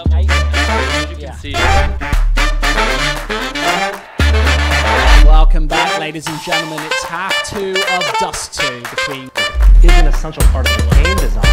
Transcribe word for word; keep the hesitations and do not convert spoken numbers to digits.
level. As you can Yeah. see. Welcome back, ladies and gentlemen. It's half two of Dust two between. Is an essential part of the game design.